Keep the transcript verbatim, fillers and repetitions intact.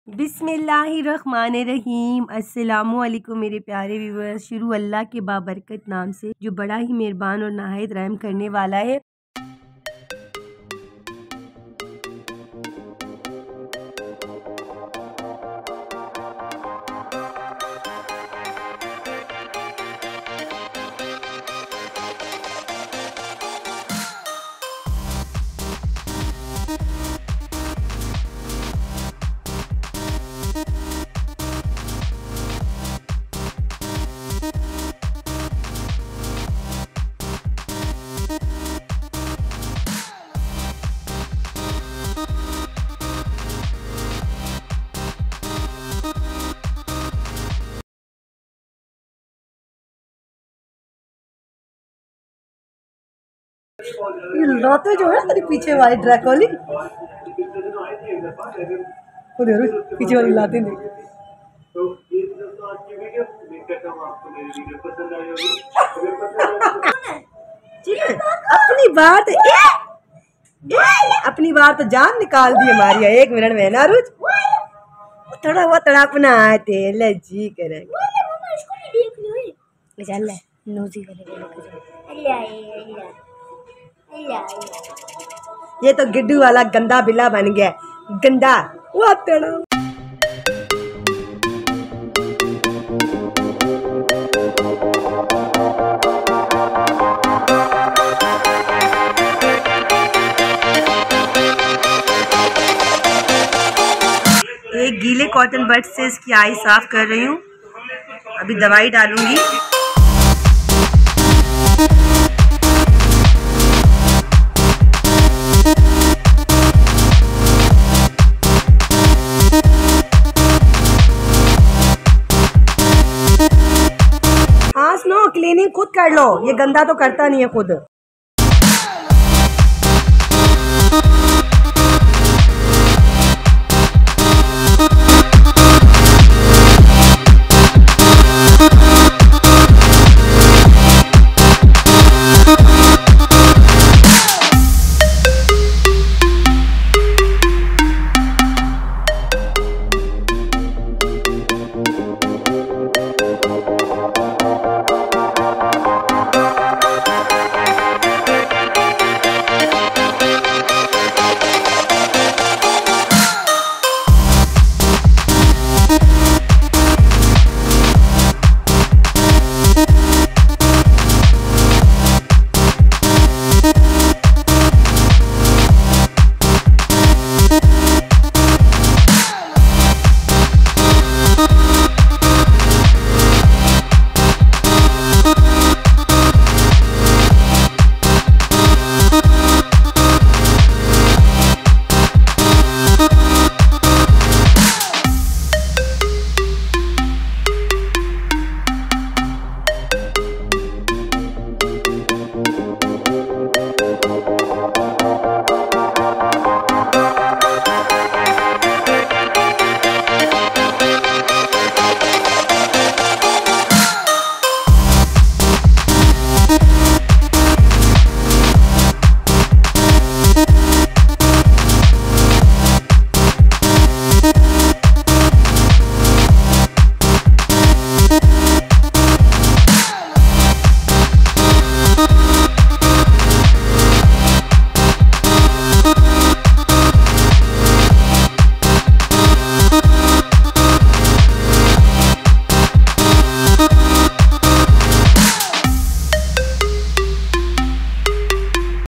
बिस्मिल्लाहिर्रहमानिर्रहीम। अस्सलामुअलैकुम मेरे प्यारे व्यूअर्स। शुरू अल्लाह के बाबरकत नाम से जो बड़ा ही मेहरबान और नहायत रहम करने वाला है। ये लाते जो है तेरे पीछे वाली ड्रैकोली वो देखो पीछे वाली लाते नहीं। तो ये दोस्तों आज की वीडियो उम्मीद करता हूं आपको मेरी वीडियो पसंद आई होगी। अपनी बात ए, ए, अपनी बात तो जान निकाल दी हमारी। एक मिनट में ना रुच थोड़ा वो तड़पना आते ले जी करेंगे चल नोजी वाले ये तो गिड्डू वाला गंदा बिल्ला बन गया गंदा वो तेरा। एक गीले कॉटन बड से इसकी आई साफ कर रही हूँ। अभी दवाई डालूंगी। हाँ स्नो क्लीनिंग खुद कर लो, ये गंदा तो करता नहीं है खुद।